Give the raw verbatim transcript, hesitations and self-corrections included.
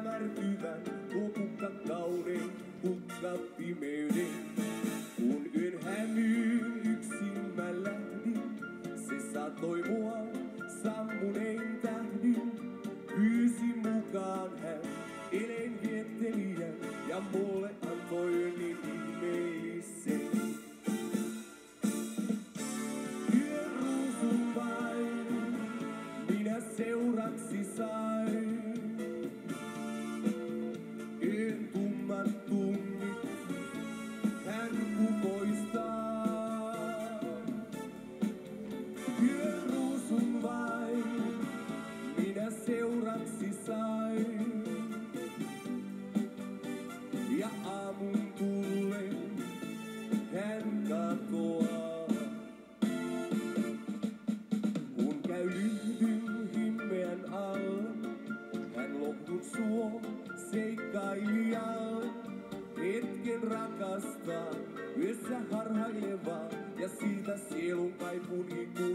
hämärtyvän, tuo kukka kaunein, kukka pimeyden. Kun yön hämyyn yksin mä lähdin, se satoi mua sammunein tähdin. Pyysi mukaan hän elenviettelijän ja mulle antoi niin ihmeellisen. Yön ruusun vain minä seuraksi sain. Yön tummat tunnit hän kukoistaa. Yön ruusun vain minä seuraksi sain. Ja aamun tullen hän katoaa. Kun käy lyhdyn himmeän alla, hän lohdun suo seikkailijalle. Hetken rakastaa, yössä harhailevaa, ja siitä sielun kaipun ikuinen.